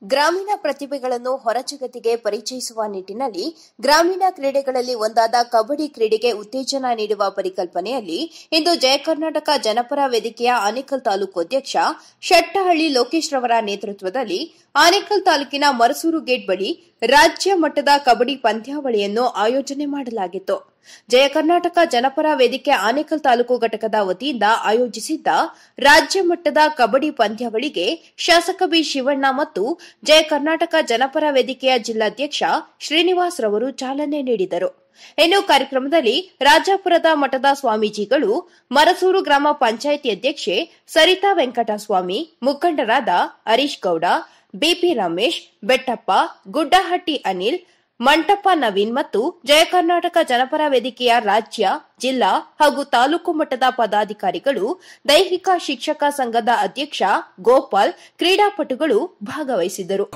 ಗ್ರಾಮೀಣ ಪ್ರತಿಭೆಗಳನ್ನು ಹೊರಜಗತ್ತಿಗೆ ಪರಿಚಯಿಸುವ ನಿಟ್ಟಿನಲ್ಲಿ ಗ್ರಾಮೀಣ ಕ್ರೀಡೆಗಳಲ್ಲಿ ಒಂದಾದ ಕಬಡ್ಡಿ ಕ್ರೀಡೆಗೆ ಉತ್ತೇಜನ ನೀಡುವ ಪರಿಕಲ್ಪನೆಯಲ್ಲಿ ಇಂದು ಜಯ ಕರ್ನಾಟಕ ಜನಪರ ವೇದಿಕೆಯ ಆನೇಕಲ್ ತಾಲೂಕು ಅಧ್ಯಕ್ಷ ಶೆಟ್ಟಹಳ್ಳಿ ಲೋಕೇಶ್ ರವರ ನೇತೃತ್ವದಲ್ಲಿ ಆನೇಕಲ್ ತಾಲೂಕಿನ ಮರಸೂರು ಗೇಟ್ ಬಳಿ ರಾಜ್ಯ ಮಟ್ಟದ ಕಬಡ್ಡಿ ಪಂದ್ಯಾವಳಿಯನ್ನು ಆಯೋಜನೆ ಮಾಡಲಾಗಿತ್ತು. ಜಯ ಕರ್ನಾಟಕ ಜನಪರ ವೇದಿಕೆ ಆನೇಕಲ್ ತಾಲೂಕು ಘಟಕದ ವತಿಯಿಂದ ಆಯೋಜಿಸಿದ್ದ ರಾಜ್ಯ ಮಟ್ಟದ ಕಬಡ್ಡಿ ಪಂದ್ಯಾವಳಿಗೆ ಶಾಸಕ ಬಿ ಶಿವಣ್ಣ ಮತ್ತು ಜಯ ಕರ್ನಾಟಕ ಜನಪರ ವೇದಿಕೆಯ ಜಿಲ್ಲಾಧ್ಯಕ್ಷ ಶ್ರೀನಿವಾಸ್ ರವರು ಚಾಲನೆ ನೀಡಿದರು. ಇನ್ನು ಕಾರ್ಯಕ್ರಮದಲ್ಲಿ ರಾಜಾಪುರದ ಮಠದ ಸ್ವಾಮೀಜಿಗಳು, ಮರಸೂರು ಗ್ರಾಮ ಪಂಚಾಯಿತಿ ಅಧ್ಯಕ್ಷೆ ಸರಿತಾ ವೆಂಕಟಸ್ವಾಮಿ, ಮುಖಂಡರಾದ ಹರೀಶ್ ಗೌಡ, ಬಿಪಿ ರಮೇಶ್, ಬೆಟ್ಟಪ್ಪ, ಗುಡ್ಡಹಟ್ಟಿ ಅನಿಲ್, ಮಂಟಪ ನವೀನ್ ಮತ್ತು ಜಯ ಕರ್ನಾಟಕ ಜನಪರ ವೇದಿಕೆಯ ರಾಜ್ಯ, ಜಿಲ್ಲಾ ಹಾಗೂ ತಾಲೂಕು ಮಟ್ಟದ ಪದಾಧಿಕಾರಿಗಳು, ದೈಹಿಕ ಶಿಕ್ಷಕ ಸಂಘದ ಅಧ್ಯಕ್ಷ ಗೋಪಾಲ್, ಕ್ರೀಡಾಪಟುಗಳು ಭಾಗವಹಿಸಿದ್ದರು.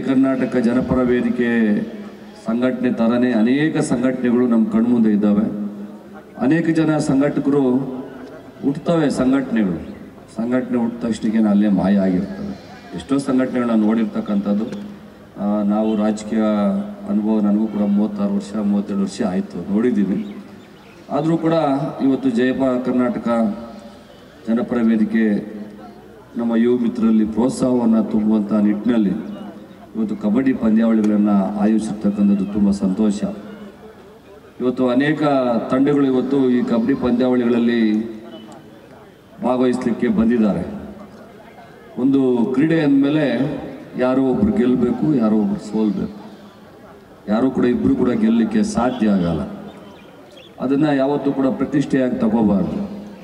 ಕರ್ನಾಟಕ ಜನಪರ ವೇದಿಕೆ ಸಂಘಟನೆ ಥರನೇ ಅನೇಕ ಸಂಘಟನೆಗಳು ನಮ್ಮ ಕಣ್ಮುಂದೆ ಇದ್ದಾವೆ. ಅನೇಕ ಜನ ಸಂಘಟಕರು ಹುಟ್ಟುತ್ತವೆ. ಸಂಘಟನೆ ಹುಟ್ಟಿದ ತಕ್ಷಣಕ್ಕೆ ಅಲ್ಲೇ ಮಾಯ ಆಗಿರ್ತವೆ. ಎಷ್ಟೋ ಸಂಘಟನೆಗಳನ್ನ ನೋಡಿರ್ತಕ್ಕಂಥದ್ದು. ನಾವು ರಾಜಕೀಯ ಅನುಭವ ನನಗೂ ಕೂಡ 36 ವರ್ಷ 37 ವರ್ಷ ಆಯಿತು, ನೋಡಿದ್ದೀವಿ. ಆದರೂ ಕೂಡ ಇವತ್ತು ಕರ್ನಾಟಕ ಜನಪರ ವೇದಿಕೆ ನಮ್ಮ ಯುವ ಮಿತ್ರರಲ್ಲಿ ಪ್ರೋತ್ಸಾಹವನ್ನು ತುಂಬುವಂಥ ನಿಟ್ಟಿನಲ್ಲಿ ಇವತ್ತು ಕಬಡ್ಡಿ ಪಂದ್ಯಾವಳಿಗಳನ್ನು ಆಯೋಜಿಸಿರ್ತಕ್ಕಂಥದ್ದು ತುಂಬ ಸಂತೋಷ. ಇವತ್ತು ಅನೇಕ ತಂಡಗಳು ಇವತ್ತು ಈ ಕಬಡ್ಡಿ ಪಂದ್ಯಾವಳಿಗಳಲ್ಲಿ ಭಾಗವಹಿಸಲಿಕ್ಕೆ ಬಂದಿದ್ದಾರೆ. ಒಂದು ಕ್ರೀಡೆ ಅಂದಮೇಲೆ ಯಾರೋ ಒಬ್ರು ಗೆಲ್ಲಬೇಕು, ಯಾರೋ ಒಬ್ರು ಸೋಲ್ಬೇಕು. ಯಾರೂ ಕೂಡ ಇಬ್ಬರು ಕೂಡ ಗೆಲ್ಲಲಿಕ್ಕೆ ಸಾಧ್ಯ ಆಗಲ್ಲ. ಅದನ್ನು ಯಾವತ್ತೂ ಕೂಡ ಪ್ರತಿಷ್ಠೆಯಾಗಿ ತಗೋಬಾರ್ದು.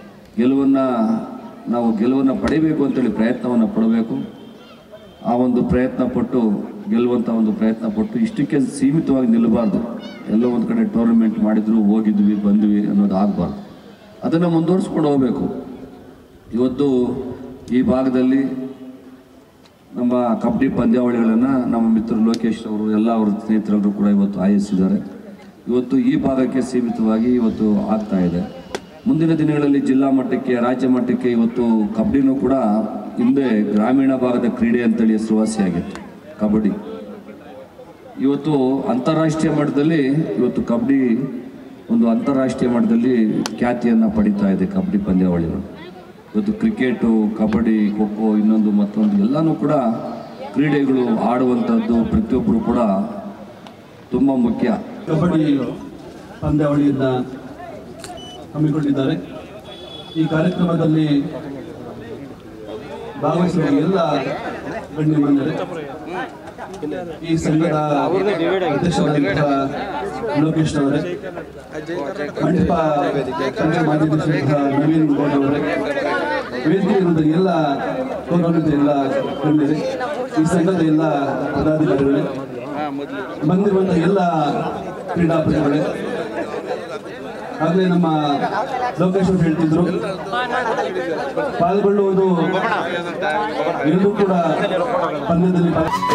ನಾವು ಗೆಲುವನ್ನು ಪಡಿಬೇಕು ಅಂತೇಳಿ ಪ್ರಯತ್ನವನ್ನು ಪಡಬೇಕು. ಆ ಒಂದು ಪ್ರಯತ್ನ ಪಟ್ಟು ಗೆಲ್ಲುವಂಥ ಒಂದು ಪ್ರಯತ್ನ ಪಟ್ಟು ಇಷ್ಟಕ್ಕೆ ಸೀಮಿತವಾಗಿ ನಿಲ್ಲಬಾರ್ದು. ಎಲ್ಲೋ ಒಂದು ಕಡೆ ಟೂರ್ನಮೆಂಟ್ ಮಾಡಿದ್ರು, ಹೋಗಿದ್ವಿ ಬಂದ್ವಿ ಅನ್ನೋದು ಆಗಬಾರ್ದು. ಅದನ್ನು ಮುಂದುವರಿಸ್ಕೊಂಡು ಹೋಗಬೇಕು. ಇವತ್ತು ಈ ಭಾಗದಲ್ಲಿ ನಮ್ಮ ಕಬಡ್ಡಿ ಪಂದ್ಯಾವಳಿಗಳನ್ನು ನಮ್ಮ ಮಿತ್ರರು ಲೋಕೇಶ್ ಅವರು ಎಲ್ಲ ಅವರ ಸ್ನೇಹಿತರೆಲ್ಲರೂ ಕೂಡ ಇವತ್ತು ಆಯೋಜಿಸಿದ್ದಾರೆ. ಇವತ್ತು ಈ ಭಾಗಕ್ಕೆ ಸೀಮಿತವಾಗಿ ಇವತ್ತು ಆಗ್ತಾ ಇದೆ. ಮುಂದಿನ ದಿನಗಳಲ್ಲಿ ಜಿಲ್ಲಾ ಮಟ್ಟಕ್ಕೆ, ರಾಜ್ಯ ಮಟ್ಟಕ್ಕೆ ಇವತ್ತು ಕಬಡ್ಡಿನೂ ಕೂಡ ಹಿಂದೆ ಗ್ರಾಮೀಣ ಭಾಗದ ಕ್ರೀಡೆ ಅಂತೇಳಿ ಹೆಸರುವಾಸಿಯಾಗಿತ್ತು ಕಬಡ್ಡಿ. ಇವತ್ತು ಅಂತಾರಾಷ್ಟ್ರೀಯ ಮಟ್ಟದಲ್ಲಿ ಇವತ್ತು ಕಬಡ್ಡಿ ಒಂದು ಅಂತಾರಾಷ್ಟ್ರೀಯ ಮಟ್ಟದಲ್ಲಿ ಖ್ಯಾತಿಯನ್ನು ಪಡೀತಾ ಇದೆ ಕಬಡ್ಡಿ ಪಂದ್ಯಾವಳಿಗಳು. ಇವತ್ತು ಕ್ರಿಕೆಟು, ಕಬಡ್ಡಿ, ಖೋ ಖೋ, ಇನ್ನೊಂದು ಮತ್ತೊಂದು ಎಲ್ಲನೂ ಕೂಡ ಕ್ರೀಡೆಗಳು ಆಡುವಂಥದ್ದು ಪ್ರತಿಯೊಬ್ಬರು ಕೂಡ ತುಂಬ ಮುಖ್ಯ. ಕಬಡ್ಡಿ ಪಂದ್ಯಾವಳಿಯನ್ನು ಹಮ್ಮಿಕೊಂಡಿದ್ದಾರೆ. ಈ ಕಾರ್ಯಕ್ರಮದಲ್ಲಿ ಭಾಗವಹಿಸುವ ಎಲ್ಲ ಗಣ್ಯಮಾನ್ಯರೇ, ಈ ಸಂಘದ ಅಧ್ಯಕ್ಷರಾದಂತಹ ಲೋಕೇಶ್ ಅವರೇ, ಮಂಟಪ ಮಾಜಿ ನವೀನ್ ಗೌಡ ಅವರೇ, ವೇದಿಕೆ ಇರುವಂತಹ ಎಲ್ಲ ಗೌರವಾನ್ವಿತ ಎಲ್ಲ ಗಣ್ಯರೇ, ಈ ಸಂಘದ ಎಲ್ಲ ಪದಾಧಿಕಾರಿಗಳೇ, ಬಂದಿರುವಂತಹ ಎಲ್ಲ ಕ್ರೀಡಾಪಟುಗಳೇ, ಆಗಲೇ ನಮ್ಮ ಲೋಕೇಶ್ ಅವರು ಹೇಳ್ತಿದ್ರು, ಪಾಲ್ಗೊಳ್ಳುವುದು ಎಲ್ಲರೂ ಕೂಡ ಪಂದ್ಯದಲ್ಲಿ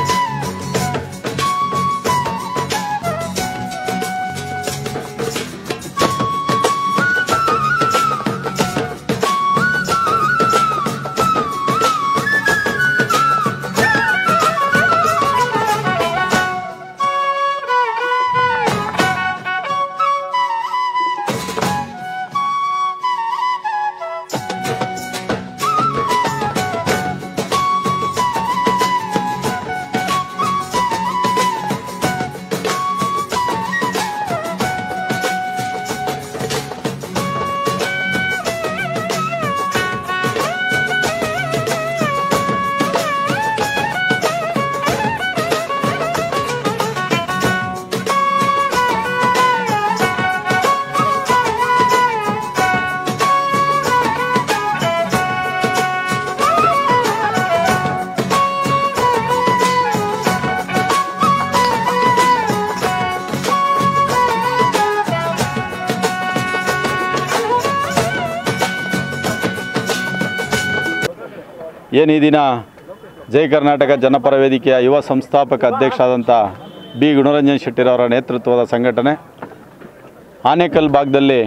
ಏನು ಈ ದಿನ ಕರ್ನಾಟಕ ಜನಪರ ವೇದಿಕೆಯ ಯುವ ಸಂಸ್ಥಾಪಕ ಅಧ್ಯಕ್ಷರಾದಂಥ ಬಿ ಗುಣರಂಜನ್ ಶೆಟ್ಟಿರವರ ನೇತೃತ್ವದ ಸಂಘಟನೆ ಆನೇಕಲ್ ಭಾಗದಲ್ಲಿ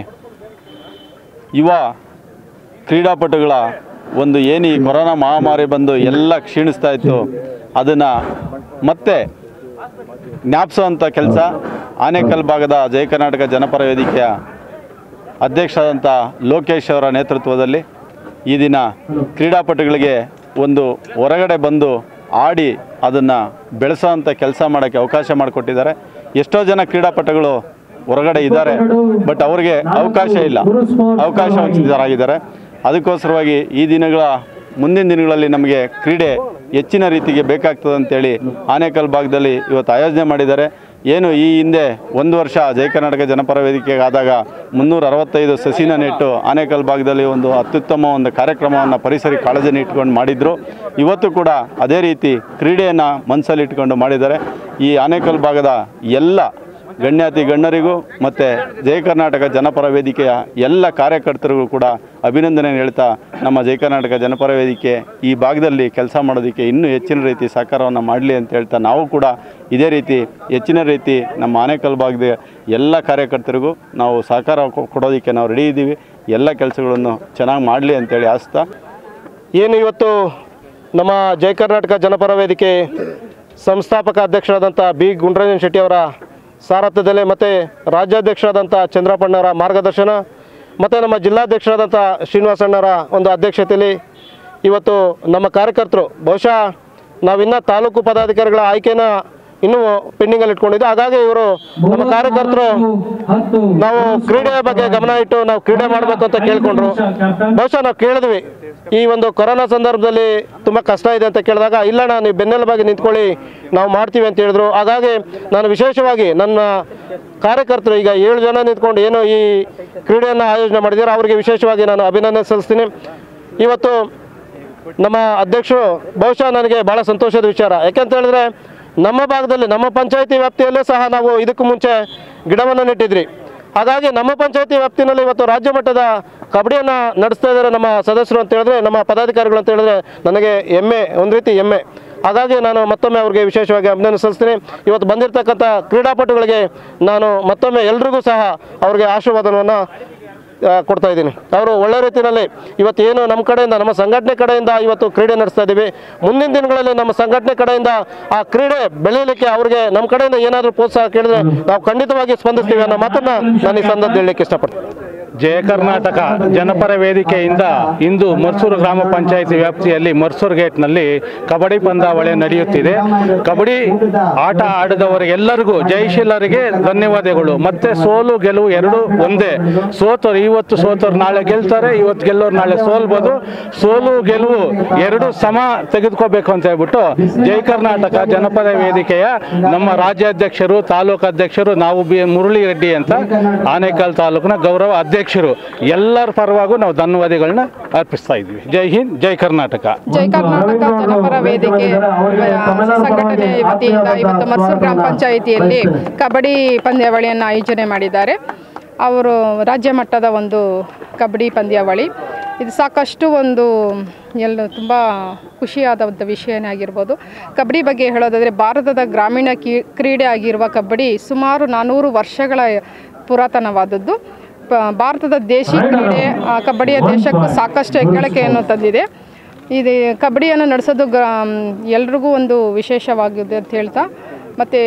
ಯುವ ಕ್ರೀಡಾಪಟುಗಳ ಒಂದು ಏನು ಈ ಕೊರೋನಾ ಮಹಾಮಾರಿ ಬಂದು ಎಲ್ಲ ಕ್ಷೀಣಿಸ್ತಾ ಇತ್ತು, ಅದನ್ನು ಮತ್ತೆ ಜ್ಞಾಪಿಸುವಂಥ ಕೆಲಸ ಆನೇಕಲ್ ಭಾಗದ ಕರ್ನಾಟಕ ಜನಪರ ವೇದಿಕೆಯ ಅಧ್ಯಕ್ಷರಾದಂಥ ಲೋಕೇಶ್ ಅವರ ನೇತೃತ್ವದಲ್ಲಿ ಈ ದಿನ ಕ್ರೀಡಾಪಟುಗಳಿಗೆ ಒಂದು ಹೊರಗಡೆ ಬಂದು ಆಡಿ ಅದನ್ನು ಬೆಳೆಸೋವಂಥ ಕೆಲಸ ಮಾಡೋಕ್ಕೆ ಅವಕಾಶ ಮಾಡಿಕೊಟ್ಟಿದ್ದಾರೆ. ಎಷ್ಟೋ ಜನ ಕ್ರೀಡಾಪಟುಗಳು ಹೊರಗಡೆ ಇದ್ದಾರೆ, ಬಟ್ ಅವರಿಗೆ ಅವಕಾಶ ಇಲ್ಲ, ಅವಕಾಶ ವಂಚಿತರಾಗಿದ್ದಾರೆ. ಅದಕ್ಕೋಸ್ಕರವಾಗಿ ಈ ಮುಂದಿನ ದಿನಗಳಲ್ಲಿ ನಮಗೆ ಕ್ರೀಡೆ ಹೆಚ್ಚಿನ ರೀತಿಗೆ ಬೇಕಾಗ್ತದೆ ಅಂತೇಳಿ ಆನೇಕಲ್ ಭಾಗದಲ್ಲಿ ಇವತ್ತು ಆಯೋಜನೆ ಮಾಡಿದ್ದಾರೆ. ಏನು ಈ ಹಿಂದೆ ಒಂದು ವರ್ಷ ಕರ್ನಾಟಕ ಜನಪರ ವೇದಿಕೆಗೆ ಆದಾಗ 365 ಸಸಿನ ನೆಟ್ಟು ಆನೇಕಲ್ ಭಾಗದಲ್ಲಿ ಒಂದು ಅತ್ಯುತ್ತಮ ಒಂದು ಕಾರ್ಯಕ್ರಮವನ್ನು ಪರಿಸರ ಕಾಳಜಿನ ಇಟ್ಕೊಂಡು ಮಾಡಿದರು. ಇವತ್ತು ಕೂಡ ಅದೇ ರೀತಿ ಕ್ರೀಡೆಯನ್ನು ಮನಸ್ಸಲ್ಲಿ ಇಟ್ಕೊಂಡು ಮಾಡಿದ್ದಾರೆ. ಈ ಆನೇಕಲ್ ಭಾಗದ ಎಲ್ಲ ಗಣ್ಯಾತಿ ಗಣ್ಯರಿಗೂ ಮತ್ತು ಜಯ ಕರ್ನಾಟಕ ಜನಪರ ವೇದಿಕೆಯ ಎಲ್ಲ ಕಾರ್ಯಕರ್ತರಿಗೂ ಕೂಡ ಅಭಿನಂದನೆ ಹೇಳ್ತಾ, ನಮ್ಮ ಜಯ ಕರ್ನಾಟಕ ಜನಪರ ವೇದಿಕೆ ಈ ಭಾಗದಲ್ಲಿ ಕೆಲಸ ಮಾಡೋದಕ್ಕೆ ಇನ್ನೂ ಹೆಚ್ಚಿನ ರೀತಿ ಸಹಕಾರವನ್ನು ಮಾಡಲಿ ಅಂತ ಹೇಳ್ತಾ, ನಾವು ಕೂಡ ಇದೇ ರೀತಿ ಹೆಚ್ಚಿನ ರೀತಿ ನಮ್ಮ ಆನೇಕಲ್ ಭಾಗದ ಎಲ್ಲ ಕಾರ್ಯಕರ್ತರಿಗೂ ನಾವು ಸಹಕಾರ ಕೊಡೋದಕ್ಕೆ ನಾವು ರೆಡಿ ಇದ್ದೀವಿ. ಎಲ್ಲ ಕೆಲಸಗಳನ್ನು ಚೆನ್ನಾಗಿ ಮಾಡಲಿ ಅಂತೇಳಿ ಆಸ್ತಾ. ಏನು ಇವತ್ತು ನಮ್ಮ ಜಯ ಕರ್ನಾಟಕ ಜನಪರ ವೇದಿಕೆ ಸಂಸ್ಥಾಪಕ ಅಧ್ಯಕ್ಷರಾದಂಥ ಬಿ ಗುಂಡ್ರಂಜನ್ ಶೆಟ್ಟಿ ಅವರ ಸಾರಥ್ಯದಲ್ಲಿ ಮತ್ತು ರಾಜ್ಯಾಧ್ಯಕ್ಷರಾದಂಥ ಚಂದ್ರಪ್ಪಣ್ಣವರ ಮಾರ್ಗದರ್ಶನ ಮತ್ತು ನಮ್ಮ ಜಿಲ್ಲಾಧ್ಯಕ್ಷರಾದಂಥ ಶ್ರೀನಿವಾಸಣ್ಣವರ ಒಂದು ಅಧ್ಯಕ್ಷತೆಯಲ್ಲಿ ಇವತ್ತು ನಮ್ಮ ಕಾರ್ಯಕರ್ತರು, ಬಹುಶಃ ನಾವಿನ್ನೂ ತಾಲೂಕು ಪದಾಧಿಕಾರಿಗಳ ಆಯ್ಕೆನ ಇನ್ನೂ ಪೆಂಡಿಂಗಲ್ಲಿ ಇಟ್ಕೊಂಡಿದ್ದೆ. ಹಾಗಾಗಿ ಇವರು ನಮ್ಮ ಕಾರ್ಯಕರ್ತರು ನಾವು ಕ್ರೀಡೆಯ ಬಗ್ಗೆ ಗಮನ ಇಟ್ಟು ನಾವು ಕ್ರೀಡೆ ಮಾಡಬೇಕು ಅಂತ ಕೇಳ್ಕೊಂಡ್ರು. ಬಹುಶಃ ನಾವು ಕೇಳಿದ್ವಿ, ಈ ಒಂದು ಕೊರೋನಾ ಸಂದರ್ಭದಲ್ಲಿ ತುಂಬ ಕಷ್ಟ ಇದೆ ಅಂತ ಕೇಳಿದಾಗ, ಇಲ್ಲಣ್ಣ ನೀವು ಬೆನ್ನೆಲುಬಾಗಿ ನಿಂತ್ಕೊಳ್ಳಿ, ನಾವು ಮಾಡ್ತೀವಿ ಅಂತ ಹೇಳಿದ್ರು. ಹಾಗಾಗಿ ನಾನು ವಿಶೇಷವಾಗಿ ನನ್ನ ಕಾರ್ಯಕರ್ತರು ಈಗ 7 ಜನ ನಿಂತ್ಕೊಂಡು ಏನು ಈ ಕ್ರೀಡೆಯನ್ನು ಆಯೋಜನೆ ಮಾಡಿದ್ದಾರೆ ಅವರಿಗೆ ವಿಶೇಷವಾಗಿ ನಾನು ಅಭಿನಂದನೆ ಸಲ್ಲಿಸ್ತೀನಿ. ಇವತ್ತು ನಮ್ಮ ಅಧ್ಯಕ್ಷರು ಬಹುಶಃ ನನಗೆ ಭಾಳ ಸಂತೋಷದ ವಿಚಾರ. ಯಾಕೆಂತ ಹೇಳಿದ್ರೆ ನಮ್ಮ ಭಾಗದಲ್ಲಿ ನಮ್ಮ ಪಂಚಾಯಿತಿ ವ್ಯಾಪ್ತಿಯಲ್ಲೇ ಸಹ ನಾವು ಇದಕ್ಕೂ ಮುಂಚೆ ಗಿಡವನ್ನು ನೆಟ್ಟಿದ್ರಿ. ಹಾಗಾಗಿ ನಮ್ಮ ಪಂಚಾಯಿತಿ ವ್ಯಾಪ್ತಿನಲ್ಲಿ ಇವತ್ತು ರಾಜ್ಯ ಮಟ್ಟದ ಕಬಡ್ಡಿಯನ್ನು ನಡೆಸ್ತಾ ಇದ್ದಾರೆ ನಮ್ಮ ಸದಸ್ಯರು ಅಂತ ಹೇಳಿದ್ರೆ, ನಮ್ಮ ಪದಾಧಿಕಾರಿಗಳು ಅಂತ ಹೇಳಿದ್ರೆ ನನಗೆ ಹೆಮ್ಮೆ, ಒಂದು ರೀತಿ ಹೆಮ್ಮೆ. ಹಾಗಾಗಿ ನಾನು ಮತ್ತೊಮ್ಮೆ ಅವ್ರಿಗೆ ವಿಶೇಷವಾಗಿ ಅಭಿನಂದನೆ ಸಲ್ಲಿಸ್ತೀನಿ. ಇವತ್ತು ಬಂದಿರತಕ್ಕಂಥ ಕ್ರೀಡಾಪಟುಗಳಿಗೆ ನಾನು ಮತ್ತೊಮ್ಮೆ ಎಲ್ರಿಗೂ ಸಹ ಅವ್ರಿಗೆ ಆಶೀರ್ವಾದವನ್ನು ಕೊಡ್ತಾ ಇದ್ದೀನಿ. ಅವರು ಒಳ್ಳೆ ರೀತಿಯಲ್ಲಿ ಇವತ್ತೇನು ನಮ್ಮ ಕಡೆಯಿಂದ, ನಮ್ಮ ಸಂಘಟನೆ ಕಡೆಯಿಂದ ಇವತ್ತು ಕ್ರೀಡೆ ನಡೆಸ್ತಾ ಇದ್ದೀವಿ. ಮುಂದಿನ ದಿನಗಳಲ್ಲಿ ನಮ್ಮ ಸಂಘಟನೆ ಕಡೆಯಿಂದ ಆ ಕ್ರೀಡೆ ಬೆಳೆಯಲಿಕ್ಕೆ ಅವ್ರಿಗೆ ನಮ್ಮ ಕಡೆಯಿಂದ ಏನಾದರೂ ಪ್ರೋತ್ಸಾಹ ಕೇಳಿದ್ರೆ ನಾವು ಖಂಡಿತವಾಗಿ ಸ್ಪಂದಿಸ್ತೀವಿ ಅನ್ನೋ ಮಾತನ್ನು ನಾನು ಈ ಸಂದರ್ಭದಲ್ಲಿ ಹೇಳಲಿಕ್ಕೆ ಇಷ್ಟಪಡ್ತೀನಿ. ಜಯ ಕರ್ನಾಟಕ ಜನಪರ ವೇದಿಕೆಯಿಂದ ಇಂದು ಮರ್ಸೂರು ಗ್ರಾಮ ಪಂಚಾಯಿತಿ ವ್ಯಾಪ್ತಿಯಲ್ಲಿ ಮರ್ಸೂರು ಗೇಟ್ನಲ್ಲಿ ಕಬಡ್ಡಿ ಪಂದ್ಯಾವಳಿ ನಡೆಯುತ್ತಿದೆ. ಕಬಡ್ಡಿ ಆಟ ಆಡಿದವರಿಗೆಲ್ಲರಿಗೂ ಜಯಶೀಲರಿಗೆ ಧನ್ಯವಾದಗಳು. ಮತ್ತೆ ಸೋಲು ಗೆಲುವು ಎರಡೂ ಒಂದೇ. ಸೋತರು ಇವತ್ತು ಸೋತರು ನಾಳೆ ಗೆಲ್ತಾರೆ, ಇವತ್ತು ಗೆಲ್ಲೋರು ನಾಳೆ ಸೋಲ್ಬೋದು. ಸೋಲು ಗೆಲುವು ಎರಡು ಸಮ ತೆಗೆದುಕೋಬೇಕು ಅಂತ ಹೇಳ್ಬಿಟ್ಟು ಜಯ ಕರ್ನಾಟಕ ಜನಪದ ವೇದಿಕೆಯ ನಮ್ಮ ರಾಜ್ಯಾಧ್ಯಕ್ಷರು, ತಾಲೂಕು ಅಧ್ಯಕ್ಷರು, ನಾವು ಮುರಳಿ ರೆಡ್ಡಿ ಅಂತ ಆನೇಕಲ್ ತಾಲೂಕಿನ ಗೌರವ ಅಧ್ಯಕ್ಷರು, ಎಲ್ಲರ ಪರವಾಗೂ ನಾವು ಧನ್ಯವಾದಗಳನ್ನ ಅರ್ಪಿಸ್ತಾ ಇದ್ವಿ. ಜೈ ಹಿಂದ್, ಜೈ ಕರ್ನಾಟಕ. ಜೈ ಕರ್ನಾಟಕ ಜನಪರ ವೇದಿಕೆ ಸಂಘಟನೆ ವತಿಯಿಂದ ಇವತ್ತು ಮರ್ಸೂರು ಗ್ರಾಮ ಪಂಚಾಯಿತಿಯಲ್ಲಿ ಕಬಡ್ಡಿ ಪಂದ್ಯಾವಳಿಯನ್ನು ಆಯೋಜನೆ ಮಾಡಿದ್ದಾರೆ. ಅವರು ರಾಜ್ಯ ಮಟ್ಟದ ಒಂದು ಕಬಡ್ಡಿ ಪಂದ್ಯಾವಳಿ. ಇದು ಸಾಕಷ್ಟು ಒಂದು ತುಂಬ ಖುಷಿಯಾದಂಥ ವಿಷಯನೇ ಆಗಿರ್ಬೋದು. ಕಬಡ್ಡಿ ಬಗ್ಗೆ ಹೇಳೋದಾದರೆ ಭಾರತದ ಗ್ರಾಮೀಣ ಕ್ರೀಡೆ ಆಗಿರುವ ಕಬಡ್ಡಿ ಸುಮಾರು 400 ವರ್ಷಗಳ ಪುರಾತನವಾದದ್ದು. ಭಾರತದ ದೇಶಿ ಕ್ರೀಡೆ ಕಬಡ್ಡಿಯ ದೇಶಕ್ಕೂ ಸಾಕಷ್ಟು ಹೆಗ್ಗಳಿಕೆಯನ್ನು ತಂದಿದೆ. ಇದು ಕಬಡ್ಡಿಯನ್ನು ನಡೆಸೋದು ಎಲ್ರಿಗೂ ಒಂದು ವಿಶೇಷವಾಗಿದೆ ಅಂತ ಹೇಳ್ತಾ, ಮತ್ತು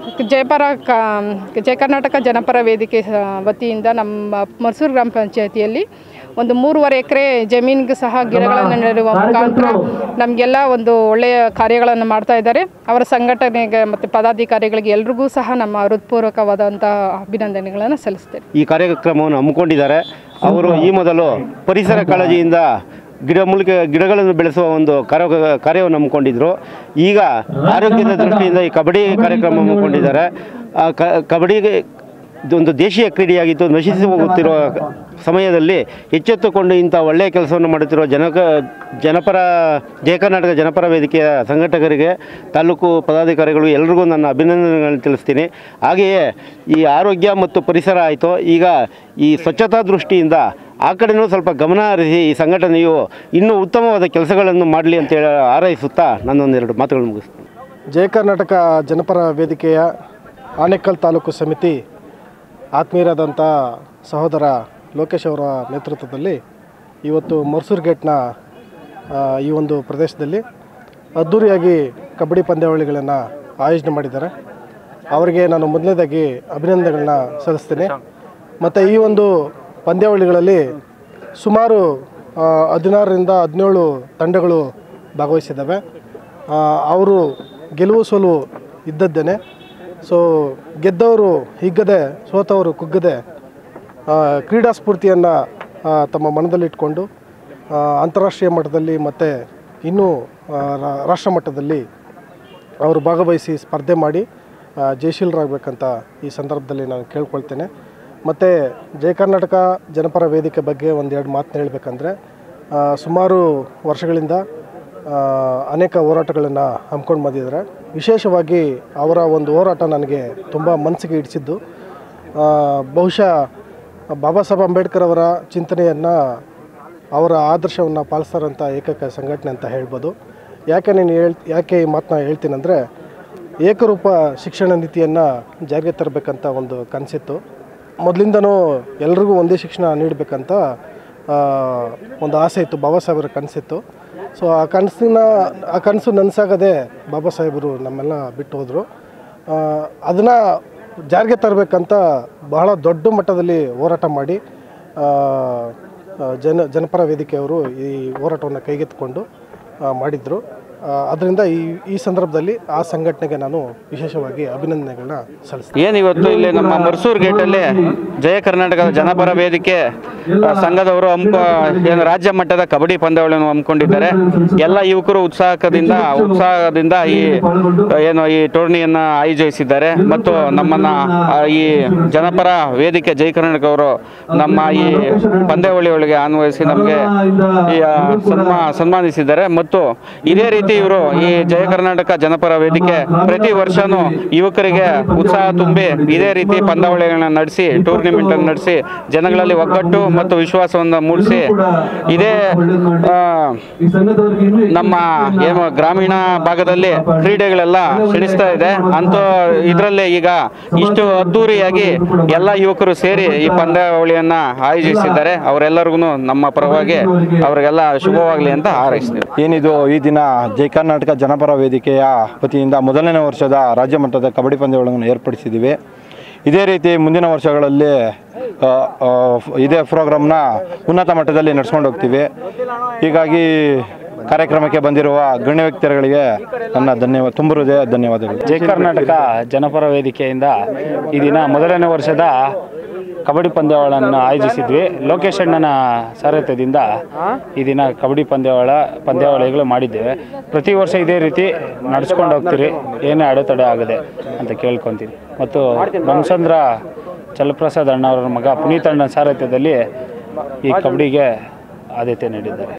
ಜಯ ಕರ್ನಾಟಕ ಜನಪರ ವೇದಿಕೆ ವತಿಯಿಂದ ನಮ್ಮ ಮರ್ಸೂರು ಗ್ರಾಮ ಪಂಚಾಯಿತಿಯಲ್ಲಿ ಒಂದು 3.5 ಎಕರೆ ಜಮೀನಿಗೆ ಸಹ ಗಿಡಗಳನ್ನು ನೆಡುವ ಮುಖಾಂತರ ನಮಗೆಲ್ಲ ಒಂದು ಒಳ್ಳೆಯ ಕಾರ್ಯಗಳನ್ನು ಮಾಡ್ತಾ ಇದ್ದಾರೆ. ಅವರ ಸಂಘಟನೆಗೆ ಮತ್ತು ಪದಾಧಿಕಾರಿಗಳಿಗೆ ಎಲ್ರಿಗೂ ಸಹ ನಮ್ಮ ಹೃತ್ಪೂರ್ವಕವಾದಂಥ ಅಭಿನಂದನೆಗಳನ್ನು ಸಲ್ಲಿಸ್ತೇನೆ. ಈ ಕಾರ್ಯಕ್ರಮವನ್ನು ಹಮ್ಮಿಕೊಂಡಿದ್ದಾರೆ. ಅವರು ಈ ಮೊದಲು ಪರಿಸರ ಕಾಳಜಿಯಿಂದ ಗಿಡಗಳನ್ನು ಬೆಳೆಸುವ ಒಂದು ಕಾರ್ಯವನ್ನು ಹಮ್ಮಿಕೊಂಡಿದ್ದರು. ಈಗ ಆರೋಗ್ಯದ ದೃಷ್ಟಿಯಿಂದ ಈ ಕಬಡ್ಡಿ ಕಾರ್ಯಕ್ರಮ ಹಮ್ಮಿಕೊಂಡಿದ್ದಾರೆ. ಕಬಡ್ಡಿಗೆ ಒಂದು ದೇಶೀಯ ಕ್ರೀಡೆಯಾಗಿದ್ದು ನಶಿಸಿ ಹೋಗುತ್ತಿರುವ ಸಮಯದಲ್ಲಿ ಎಚ್ಚೆತ್ತುಕೊಂಡು ಇಂಥ ಒಳ್ಳೆಯ ಕೆಲಸವನ್ನು ಮಾಡುತ್ತಿರುವ ಜಯ ಕರ್ನಾಟಕ ಜನಪರ ವೇದಿಕೆಯ ಸಂಘಟಕರಿಗೆ, ತಾಲೂಕು ಪದಾಧಿಕಾರಿಗಳು ಎಲ್ರಿಗೂ ನನ್ನ ಅಭಿನಂದನೆಗಳನ್ನು ತಿಳಿಸ್ತೀನಿ. ಹಾಗೆಯೇ ಈ ಆರೋಗ್ಯ ಮತ್ತು ಪರಿಸರ ಆಯಿತು, ಈಗ ಈ ಸ್ವಚ್ಛತಾ ದೃಷ್ಟಿಯಿಂದ ಆ ಕಡೆಯೂ ಸ್ವಲ್ಪ ಗಮನ ಹರಿಸಿ ಈ ಸಂಘಟನೆಯು ಇನ್ನೂ ಉತ್ತಮವಾದ ಕೆಲಸಗಳನ್ನು ಮಾಡಲಿ ಅಂತೇಳಿ ಹಾರೈಸುತ್ತಾ ನನ್ನೊಂದೆರಡು ಮಾತುಗಳನ್ನು ಮುಗಿಸ್ತೀನಿ. ಜಯ ಕರ್ನಾಟಕ ಜನಪರ ವೇದಿಕೆಯ ಆನೇಕಲ್ ತಾಲೂಕು ಸಮಿತಿ ಆತ್ಮೀಯರಾದಂಥ ಸಹೋದರ ಲೋಕೇಶ್ ಅವರ ನೇತೃತ್ವದಲ್ಲಿ ಇವತ್ತು ಮರ್ಸೂರು ಗೇಟ್ನ ಈ ಒಂದು ಪ್ರದೇಶದಲ್ಲಿ ಅದ್ಧೂರಿಯಾಗಿ ಕಬಡ್ಡಿ ಪಂದ್ಯಾವಳಿಗಳನ್ನು ಆಯೋಜನೆ ಮಾಡಿದ್ದಾರೆ. ಅವರಿಗೆ ನಾನು ಮೊದಲನೇದಾಗಿ ಅಭಿನಂದನೆಗಳನ್ನ ಸಲ್ಲಿಸ್ತೀನಿ. ಮತ್ತು ಈ ಒಂದು ಪಂದ್ಯಾವಳಿಗಳಲ್ಲಿ ಸುಮಾರು 16ರಿಂದ 17 ತಂಡಗಳು ಭಾಗವಹಿಸಿದ್ದಾವೆ. ಅವರು ಗೆಲುವು ಸೋಲು ಇದ್ದದ್ದೇನೆ. ಸೊ ಗೆದ್ದವರು ಹಿಗ್ಗದೆ, ಸೋತವರು ಕುಗ್ಗದೆ ಕ್ರೀಡಾ ಸ್ಫೂರ್ತಿಯನ್ನು ತಮ್ಮ ಮನದಲ್ಲಿಟ್ಕೊಂಡು ಅಂತಾರಾಷ್ಟ್ರೀಯ ಮಟ್ಟದಲ್ಲಿ ಮತ್ತು ಇನ್ನೂ ರಾಷ್ಟ್ರ ಮಟ್ಟದಲ್ಲಿ ಅವರು ಭಾಗವಹಿಸಿ ಸ್ಪರ್ಧೆ ಮಾಡಿ ಜಯಶೀಲರಾಗಬೇಕಂತ ಈ ಸಂದರ್ಭದಲ್ಲಿ ನಾನು ಕೇಳ್ಕೊಳ್ತೇನೆ. ಮತ್ತು ಜಯ ಕರ್ನಾಟಕ ಜನಪರ ವೇದಿಕೆ ಬಗ್ಗೆ ಒಂದೆರಡು ಮಾತನ್ನ ಹೇಳಬೇಕಂದ್ರೆ, ಸುಮಾರು ವರ್ಷಗಳಿಂದ ಅನೇಕ ಹೋರಾಟಗಳನ್ನು ಹಮ್ಮಿಕೊಂಡು ಬಂದಿದ್ದಾರೆ. ವಿಶೇಷವಾಗಿ ಅವರ ಒಂದು ಹೋರಾಟ ನನಗೆ ತುಂಬ ಮನಸ್ಸಿಗೆ ಹಿಡಿಸಿದ್ದು. ಬಹುಶಃ ಬಾಬಾ ಸಾಹೇಬ್ ಅಂಬೇಡ್ಕರ್ ಅವರ ಚಿಂತನೆಯನ್ನು, ಅವರ ಆದರ್ಶವನ್ನು ಪಾಲಿಸ್ತಾರಂಥ ಏಕೈಕ ಸಂಘಟನೆ ಅಂತ ಹೇಳ್ಬೋದು. ಯಾಕೆ ಈ ಮಾತನ್ನ ಹೇಳ್ತೀನಂದರೆ, ಏಕರೂಪ ಶಿಕ್ಷಣ ನೀತಿಯನ್ನು ಜಾರಿಗೆ ತರಬೇಕಂತ ಒಂದು ಕನಸಿತ್ತು. ಮೊದಲಿಂದನೂ ಎಲ್ರಿಗೂ ಒಂದೇ ಶಿಕ್ಷಣ ನೀಡಬೇಕಂತ ಒಂದು ಆಸೆ ಇತ್ತು, ಬಾಬಾ ಸಾಹೇಬರ ಕನಸಿತ್ತು. ಸೊ ಆ ಕನಸು ನನಸಾಗದೆ ಬಾಬಾ ಸಾಹೇಬರು ನಮ್ಮೆಲ್ಲ ಬಿಟ್ಟು ಹೋದರು. ಅದನ್ನು ಜಾರಿಗೆ ತರಬೇಕಂತ ಬಹಳ ದೊಡ್ಡ ಮಟ್ಟದಲ್ಲಿ ಹೋರಾಟ ಮಾಡಿ ಜನಪರ ವೇದಿಕೆಯವರು ಈ ಹೋರಾಟವನ್ನು ಕೈಗೆತ್ತಿಕೊಂಡು ಮಾಡಿದರು. ಅದರಿಂದ ಈ ಸಂದರ್ಭದಲ್ಲಿ ಆ ಸಂಘಟನೆಗೆ ನಾನು ವಿಶೇಷವಾಗಿ ಅಭಿನಂದನೆಗಳನ್ನ ಸಲ್ಲಿಸ್ತೀನಿ. ಏನಿವತ್ತು ಇಲ್ಲಿ ನಮ್ಮ ಮರ್ಸೂರು ಗೇಟಲ್ಲಿ ಜಯ ಕರ್ನಾಟಕದ ಜನಪರ ವೇದಿಕೆ ಸಂಘದವರು ಏನು ರಾಜ್ಯ ಮಟ್ಟದ ಕಬಡ್ಡಿ ಪಂದ್ಯಾವಳಿಯನ್ನು ಹಮ್ಮಿಕೊಂಡಿದ್ದಾರೆ. ಎಲ್ಲ ಯುವಕರು ಉತ್ಸಾಹದಿಂದ ಈ ಟೂರ್ನಿಯನ್ನು ಆಯೋಜಿಸಿದ್ದಾರೆ. ಮತ್ತು ನಮ್ಮನ್ನು ಈ ಜನಪರ ವೇದಿಕೆ ಜಯ ಕರ್ನಾಟಕ ಅವರು ನಮ್ಮ ಈ ಪಂದ್ಯಾವಳಿಯೊಳಗೆ ಅನ್ವಯಿಸಿ ನಮಗೆ ಸನ್ಮಾನಿಸಿದ್ದಾರೆ. ಮತ್ತು ಇದೇ ರೀತಿ ಇವರು ಈ ಜಯ ಕರ್ನಾಟಕ ಜನಪರ ವೇದಿಕೆ ಪ್ರತಿ ವರ್ಷನೂ ಯುವಕರಿಗೆ ಉತ್ಸಾಹ ತುಂಬಿ ಇದೇ ರೀತಿ ಪಂದ್ಯಾವಳಿಗಳನ್ನ ನಡೆಸಿ, ಟೂರ್ನಿಮೆಂಟ್ ಅನ್ನು ನಡೆಸಿ, ಜನಗಳಲ್ಲಿ ಒಗ್ಗಟ್ಟು ಮತ್ತು ವಿಶ್ವಾಸವನ್ನು ಮೂಡಿಸಿ ಇದೇ ನಮ್ಮ ಏನು ಗ್ರಾಮೀಣ ಭಾಗದಲ್ಲಿ ಕ್ರೀಡೆಗಳೆಲ್ಲ ಕ್ಷೀಣಿಸ್ತಾ ಇದೆ. ಅಂತೂ ಇದರಲ್ಲೇ ಈಗ ಇಷ್ಟು ಅದ್ದೂರಿಯಾಗಿ ಎಲ್ಲ ಯುವಕರು ಸೇರಿ ಈ ಪಂದ್ಯಾವಳಿಯನ್ನ ಆಯೋಜಿಸಿದ್ದಾರೆ. ಅವರೆಲ್ಲರಿಗೂ ನಮ್ಮ ಪರವಾಗಿ ಅವರಿಗೆಲ್ಲ ಶುಭವಾಗಲಿ ಅಂತ ಹಾರೈಸ್ತೀವಿ. ಏನಿದು ಈ ದಿನ ಜಯ ಕರ್ನಾಟಕ ಜನಪರ ವೇದಿಕೆಯ ವತಿಯಿಂದ ಮೊದಲನೇ ವರ್ಷದ ರಾಜ್ಯ ಮಟ್ಟದ ಕಬಡ್ಡಿ ಪಂದ್ಯಾವಳಿಯನ್ನು ಏರ್ಪಡಿಸಿದ್ದೀವಿ. ಇದೇ ರೀತಿ ಮುಂದಿನ ವರ್ಷಗಳಲ್ಲಿ ಇದೇ ಪ್ರೋಗ್ರಾಮ್ನ ಉನ್ನತ ಮಟ್ಟದಲ್ಲಿ ನಡೆಸ್ಕೊಂಡು ಹೋಗ್ತೀವಿ. ಹೀಗಾಗಿ ಕಾರ್ಯಕ್ರಮಕ್ಕೆ ಬಂದಿರುವ ಗಣ್ಯ ವ್ಯಕ್ತಿಗಳಿಗೆ ನನ್ನ ತುಂಬ ಹೃದಯ ಧನ್ಯವಾದಗಳು. ಜಯ ಕರ್ನಾಟಕ ಜನಪರ ವೇದಿಕೆಯಿಂದ ಈ ದಿನ ಮೊದಲನೇ ವರ್ಷದ ಕಬಡ್ಡಿ ಪಂದ್ಯಾವಳಿಯನ್ನು ಆಯೋಜಿಸಿದ್ವಿ. ಲೋಕೇಶ್ ಅಣ್ಣನ ಸಾರಥ್ಯದಿಂದ ಈ ದಿನ ಕಬಡ್ಡಿ ಪಂದ್ಯಾವಳಿಗಳು ಮಾಡಿದ್ದೇವೆ. ಪ್ರತಿ ವರ್ಷ ಇದೇ ರೀತಿ ನಡೆಸ್ಕೊಂಡು ಹೋಗ್ತೀರಿ, ಏನೇ ಅಡೆತಡೆ ಆಗದೆ ಅಂತ ಕೇಳ್ಕೊತೀನಿ. ಮತ್ತು ಬಂಸಂದ್ರ ಚಲಪ್ರಸಾದ್ ಅಣ್ಣವರ ಮಗ ಪುನೀತ್ ಅಣ್ಣನ ಸಾರಥ್ಯದಲ್ಲಿ ಈ ಕಬಡ್ಡಿಗೆ ಆದ್ಯತೆ ನೀಡಿದ್ದಾರೆ.